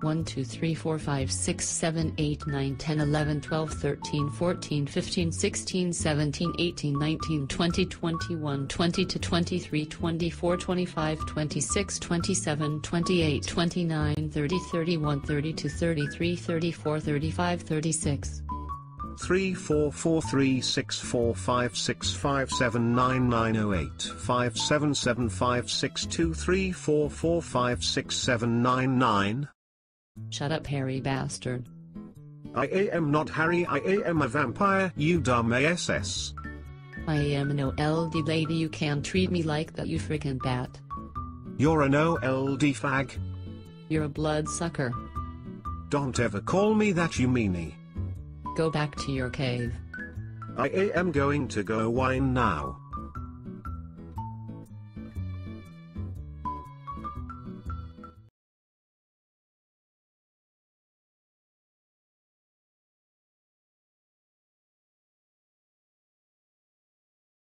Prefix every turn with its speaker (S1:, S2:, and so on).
S1: 1 2 3 4 5 6 7 8 9 10 11 12 13 14 15 16 17 18 19 20 21 22 23 24 25 26 27 28 29 30 31 32 33 34 35 36
S2: 344364565799857756234456799.
S1: Shut up, Harry bastard.
S2: I am not Harry, I am a vampire, you dumb ass.
S1: I am an OLD lady, you can't treat me like that, you freaking bat.
S2: You're an OLD fag.
S1: You're a bloodsucker.
S2: Don't ever call me that, you meanie.
S1: Go back to your cave.
S2: I am going to go whine now.